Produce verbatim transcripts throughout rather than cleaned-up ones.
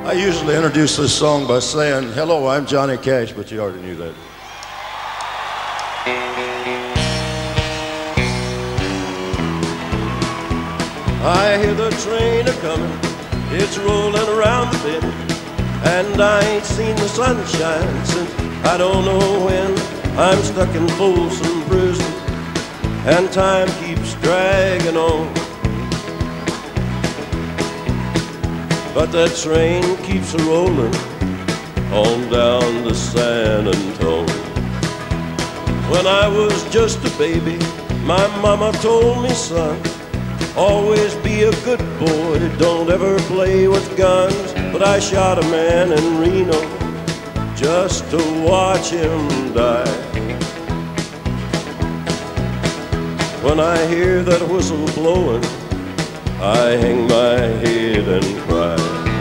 I usually introduce this song by saying, hello, I'm Johnny Cash, but you already knew that. I hear the train a-comin', it's rollin' around the bend, and I ain't seen the sunshine since I don't know when. I'm stuck in Folsom Prison, and time keeps dragging on. But that train keeps a-rollin' on down to San Antone. When I was just a baby, my mama told me, son, always be a good boy, don't ever play with guns. But I shot a man in Reno just to watch him die. When I hear that whistle blowing, I hang my head and cry.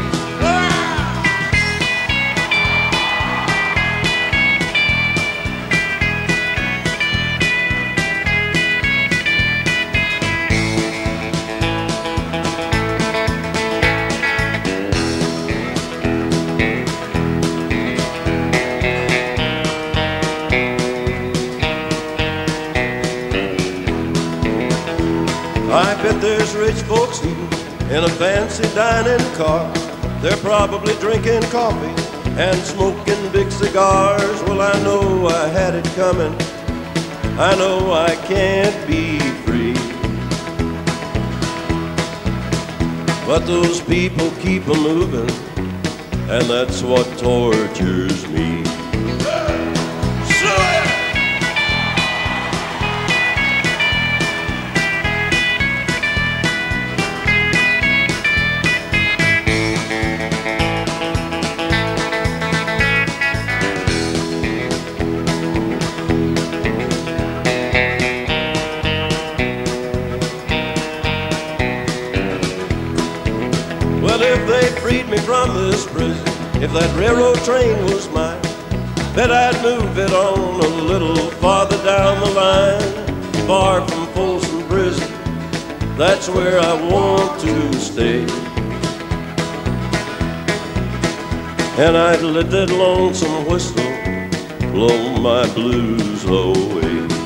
I bet there's rich folks eating in a fancy dining car. They're probably drinking coffee and smoking big cigars. Well, I know I had it coming, I know I can't be free, but those people keep a moving, and that's what tortures me. Well, if they freed me from this prison, if that railroad train was mine, bet I'd move it on a little farther down the line, far from Folsom Prison. That's where I want to stay, and I'd let that lonesome whistle blow my blues away.